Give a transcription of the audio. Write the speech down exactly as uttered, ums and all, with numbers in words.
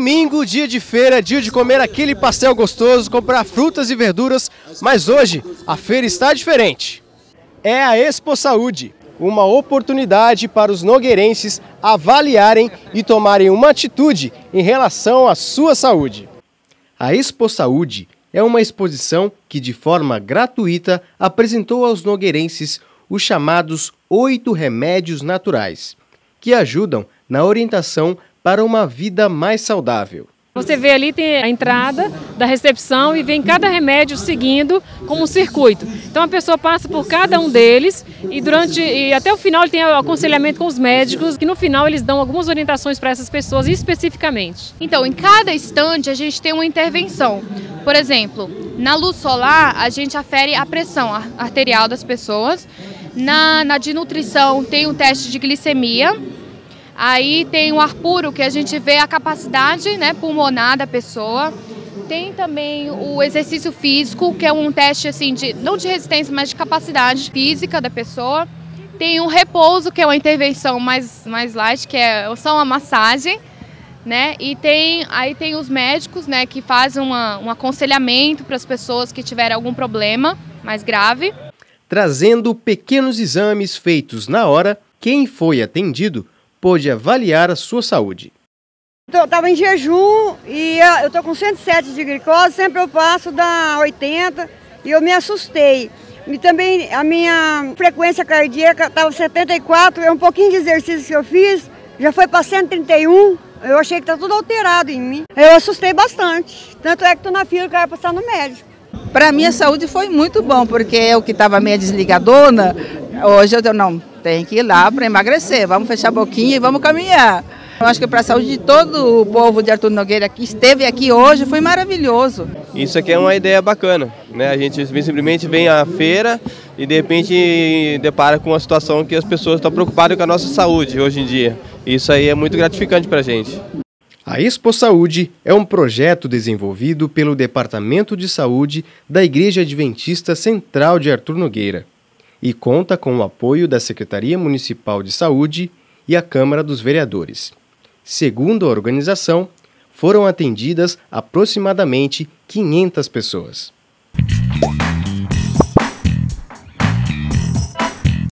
Domingo, dia de feira, dia de comer aquele pastel gostoso, comprar frutas e verduras, mas hoje a feira está diferente. É a Expo Saúde, uma oportunidade para os nogueirenses avaliarem e tomarem uma atitude em relação à sua saúde. A Expo Saúde é uma exposição que, de forma gratuita, apresentou aos nogueirenses os chamados oito remédios naturais, que ajudam na orientação para uma vida mais saudável. Você vê ali, tem a entrada da recepção e vem cada remédio seguindo como um circuito. Então a pessoa passa por cada um deles e durante e até o final ele tem o aconselhamento com os médicos, que no final eles dão algumas orientações para essas pessoas especificamente. Então, em cada estande a gente tem uma intervenção. Por exemplo, na luz solar a gente afere a pressão arterial das pessoas. Na, na de nutrição tem um teste de glicemia. Aí tem o ar puro, que a gente vê a capacidade, né, pulmonar da pessoa. Tem também o exercício físico, que é um teste assim, de, não de resistência, mas de capacidade física da pessoa. Tem o repouso, que é uma intervenção mais, mais light, que é só uma massagem. Né? E tem, aí tem os médicos, né, que fazem uma, um aconselhamento para as pessoas que tiverem algum problema mais grave. Trazendo pequenos exames feitos na hora, quem foi atendido pôde avaliar a sua saúde. Eu estava em jejum e eu estou com cento e sete de glicose, sempre eu passo da oitenta e eu me assustei. E também a minha frequência cardíaca estava setenta e quatro, é um pouquinho de exercício que eu fiz, já foi para cento e trinta e um, eu achei que está tudo alterado em mim. Eu assustei bastante, tanto é que estou na fila que eu ia passar no médico. Para mim a saúde foi muito bom, porque eu que estava meio desligadona, hoje eu digo, não, tem que ir lá para emagrecer, vamos fechar a boquinha e vamos caminhar. Eu acho que para a saúde de todo o povo de Artur Nogueira que esteve aqui hoje foi maravilhoso. Isso aqui é uma ideia bacana, né? A gente simplesmente vem à feira e de repente depara com uma situação que as pessoas estão preocupadas com a nossa saúde hoje em dia. Isso aí é muito gratificante para a gente. A Expo Saúde é um projeto desenvolvido pelo Departamento de Saúde da Igreja Adventista Central de Artur Nogueira e conta com o apoio da Secretaria Municipal de Saúde e a Câmara dos Vereadores. Segundo a organização, foram atendidas aproximadamente quinhentas pessoas.